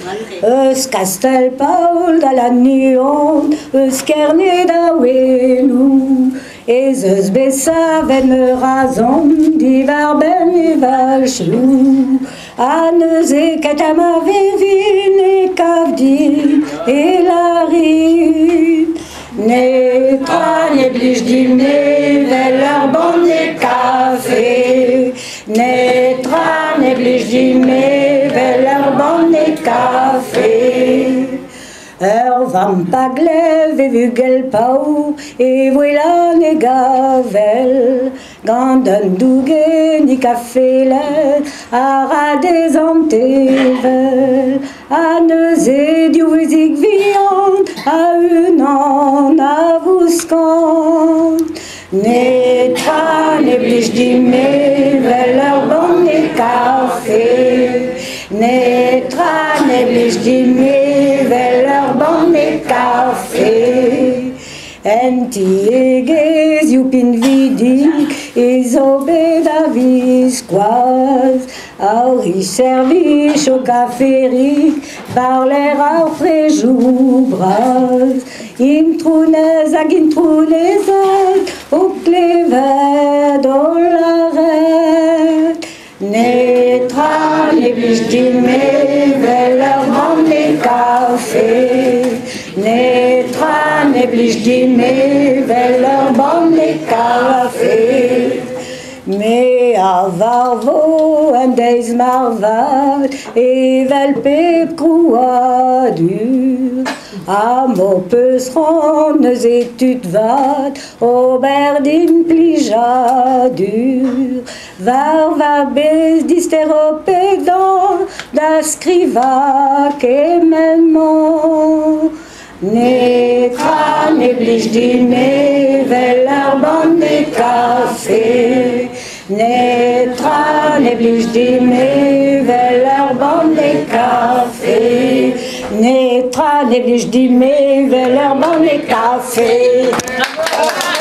Eus Castel Paul da la nuon, eus Kernet da Welou, ez eus besavet me razon, divar ben e valchelou. A neuze ket am a vevin e kavdi e la rin. Ne tra ne blij dim ne vel ur ban e kafe. Ne tra ne blij dim ne vel ur ban e kafe. Ur vamm pa glev e vugel pau e vwelan e gavel. Gant un dougen e kafelet a ra des an tevel. A neuze diouzik viand a unan a vouskan. Ne tra ne blij dim ne vel ur ban e kafe. Ne tra ne blij dim ne vel ur ban e kafe. En tiegez you pin vidik ez o bet a viskoaz. Aur i servich o kaferik parler aur prejou braz. Introunez hag introunezet o klevet o laret. Ne tra ne blij dim ne vel ur ban e kafe. Ne tra ne blij dim ne vel ur ban e kafe. Me a varvo en deiz marvat evel pep krouadur. A mo peus ran eus e tud vat ober din plijadur. Va bez dister o pedan da skrivak emenman. Ne tra ne blij dim ne vel ur ban e kafe. Ne tra ne blij dim ne vel ur ban e kafe. Ne tra ne blij dim ne vel ur ban e kafe.